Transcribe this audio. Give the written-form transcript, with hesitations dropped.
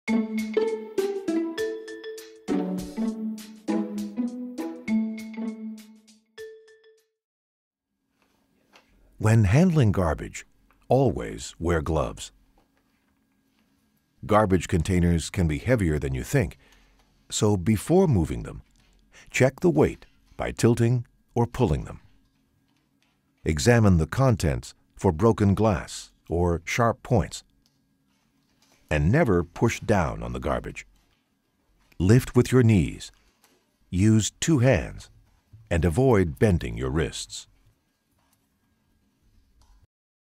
When handling garbage, always wear gloves. Garbage containers can be heavier than you think, so before moving them, check the weight by tilting or pulling them. Examine the contents for broken glass or sharp points. And never push down on the garbage. Lift with your knees, use 2 hands, and avoid bending your wrists.